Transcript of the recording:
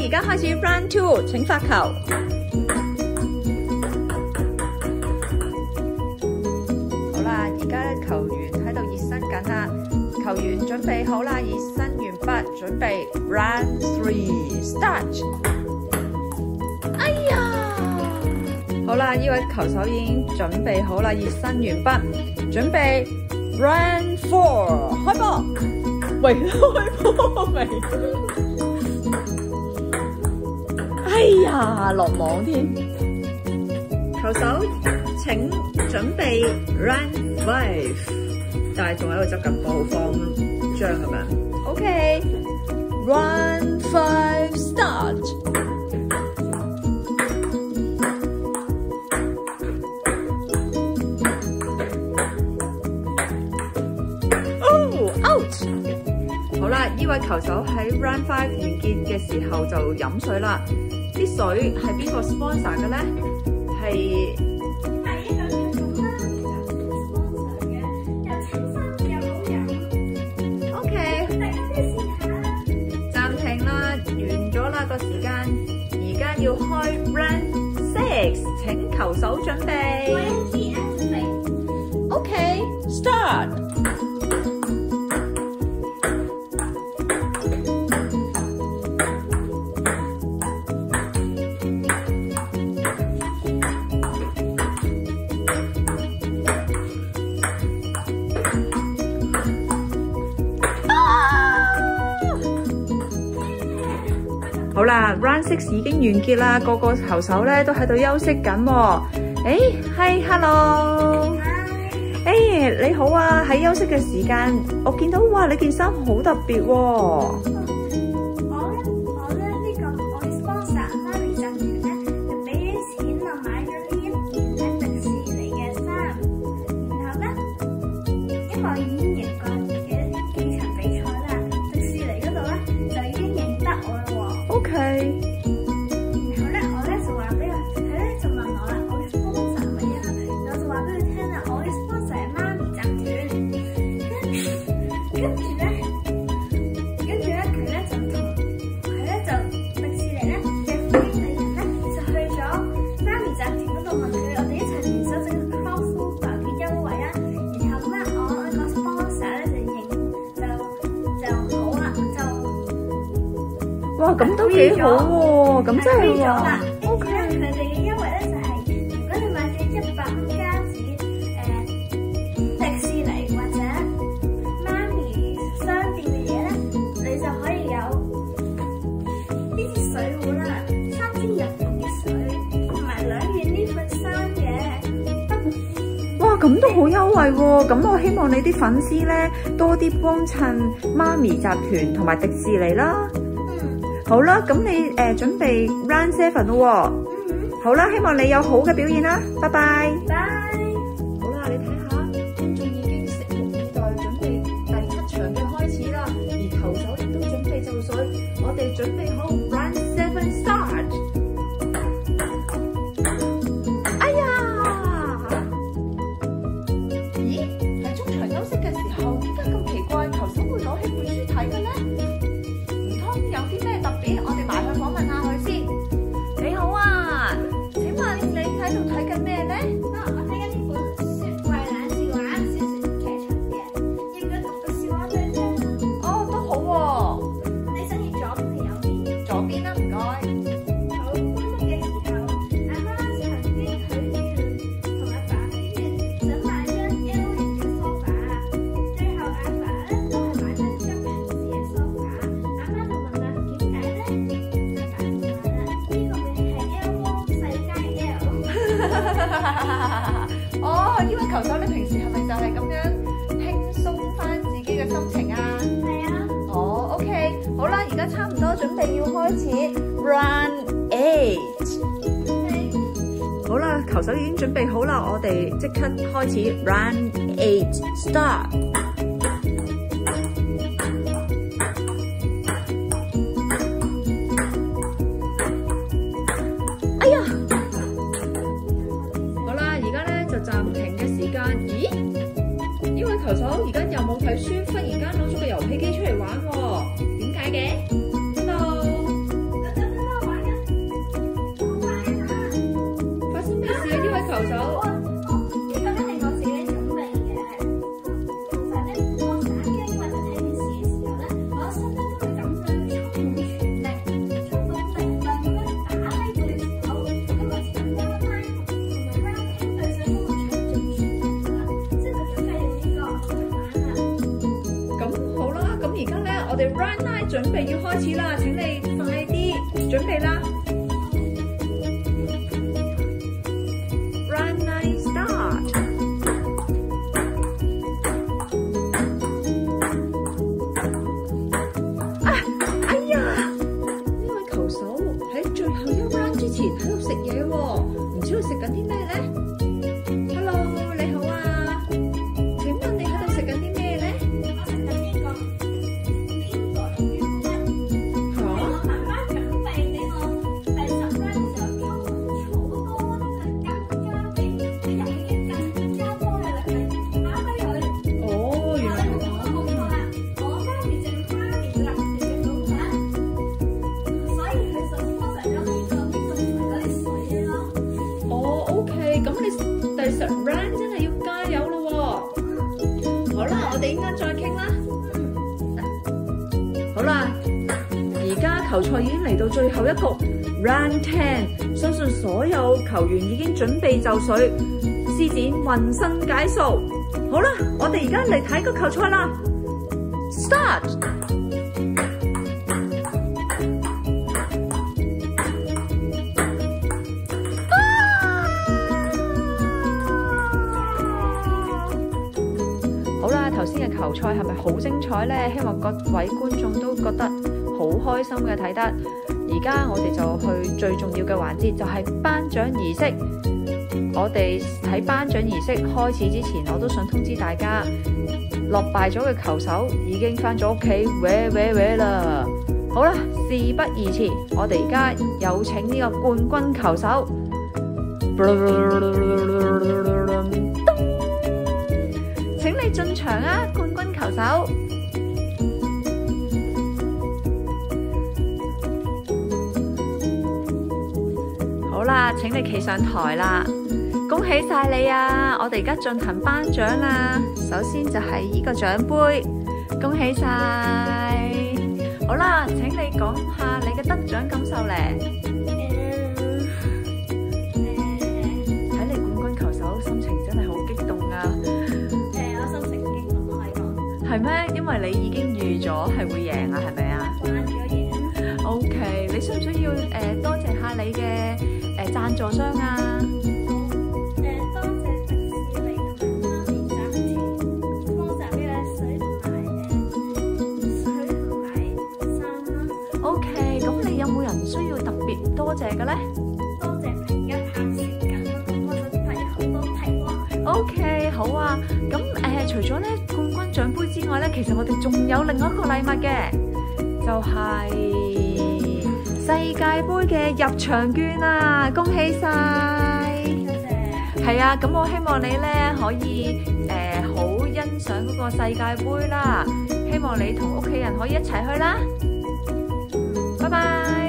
而家開始 round two， 請發球。好啦，而家咧球員喺度熱身緊啦，球員準備好啦，熱身完畢，準備 round three start。哎呀，好啦，呢位球手已經準備好啦，熱身完畢，準備 round four 開波。喂，開波未？哎呀，落網添！球手請準備 round five， 但係仲喺度執緊波，好慌張咁樣。OK，round five start。Oh out！ 好啦，呢位球手喺 round five 完結嘅時候就飲水啦。啲水係邊個 sponsor 嘅咧？係一個叫做媽咪集團 sponsor 嘅，又清新又好飲。 OK， 大家試下。 暫停啦，完咗啦個時間，而家要開 round six， 請球手準備。OK，start。好啦 ，round six 已經完結啦，個個球手咧都喺度休息緊喎。係 ，hello， 你好啊！喺休息嘅時間，我見到哇，你件衫好特別喎。 我咧呢個我嘅 sponsor 媽咪集團咧，就俾啲錢我買咗呢一件咧迪士尼嘅衫，然後咧，因為我已經贏過嘅幾場比賽啦，迪士尼嗰度咧就已經認得我啦喎。 OK。 然後咧，我咧就話俾佢咧就問我啦，我嘅 sponsor 係乜嘢啦？然後就話俾佢聽啦，我嘅 sponsor 係媽咪集團。跟住咧，佢咧就迪士尼咧嘅副經理人咧就去咗媽咪集團嗰度問佢，我哋一齊聯手整個 crossover 嘅優惠啊。然後咧，我個 sponsor 咧就好啦， 哇，咁都幾好喎，咁真係喎。 OK，佢哋嘅優惠咧就係，如果你買咗100蚊加紙迪士尼或者媽咪商店嘅嘢咧，你就可以有呢支水壺啦，3支日本嘅水，同埋2件呢款衫嘅。 哇，咁都好優惠喎！咁我希望你啲粉絲咧多啲幫襯媽咪集團同埋迪士尼啦。好啦，咁你準備 round seven 咯喎。好啦，希望你有好嘅表現啦，拜拜。 拜。 好啦，你睇下，觀眾已經拭目以待，準備第7場嘅開始啦，而球手亦都準備就緒，我哋準備好 round seven start。哎呀！咦？喺中場休息嘅時候，點解咁奇怪？球手會攞起本書睇嘅咧？唔通有啲咩特別？我哋埋去訪問下佢先。你好啊，請問你喺度睇緊咩咧？ 我睇緊呢本雪櫃冷笑話小說劇場嘅，要唔要讀個笑話俾你聽啊？ 哦，都好喎。 你想要左邊定右邊？ 左邊啦，唔該。 好，搬屋嘅時候，阿媽曾經許願同阿爸許願，想買張 L 型嘅梳化。最後阿爸咧都係買翻張平時嘅梳化。阿媽就問啦，點解咧？阿爸就話啦，呢個會係 L 窩細加 L。 哦，呢位球手，你平時係咪就係咁樣輕鬆翻自己嘅心情啊？ 係啊。 哦，OK，好啦，而家差唔多準備要開始 round eight。好啦，球手已經準備好啦，我哋即刻開始 round eight start。哎呀！好啦，而家咧就暫停嘅時間。咦？呢位球手而家又冇睇書，忽然間攞咗個遊戲機出嚟玩喎，點解嘅？Hello。 我哋 run line 準備要開始啦，請你快啲準備啦。Run line start。哎呀，呢位球手喺最後一 round 之前喺度食嘢喎，唔知佢食緊啲咩咧？第10 round 真係要加油咯喎！好啦，我哋依家再傾啦。好啦，而家球賽已經嚟到最後一局 round 10，相信所有球員已經準備就緒，施展渾身解數。好啦，我哋而家嚟睇個球賽啦 ！Start！好啦，頭先嘅球賽係咪好精彩呢？希望各位觀眾都覺得好開心嘅睇得。而家我哋就去最重要嘅環節，就係頒獎儀式。我哋喺頒獎儀式開始之前，我都想通知大家，落敗咗嘅球手已經返咗屋企喂啦。好啦，事不宜遲，我哋而家有請呢個冠軍球手。請你進場啊，冠軍球手！好啦，請你企上台啦！恭喜晒你啊！我哋而家進行頒獎啦。首先就係呢個獎杯，恭喜晒！好啦，請你講下你嘅得獎感受咧。睇嚟冠軍球手心情真係好激動啊！係咩？因為你已經預咗係會贏啊，係咪啊？慣咗贏。OK， 你需唔需要多謝下你嘅贊助商啊？ 多謝迪士尼同埋媽咪集團幫手嘅水同埋衫啦。 OK， 咁你有冇人需要特別多謝嘅咧？ 多謝平一拍攝緊，幫手拍好多題喎。 OK， 好啊。咁除咗咧冠軍獎杯之外咧，其實我哋仲有另外一個禮物嘅，就係世界盃嘅入場券啊！恭喜晒！ 多謝。 係啊，咁我希望你咧可以好欣賞嗰個世界盃啦，希望你同屋企人可以一齊去啦。拜拜。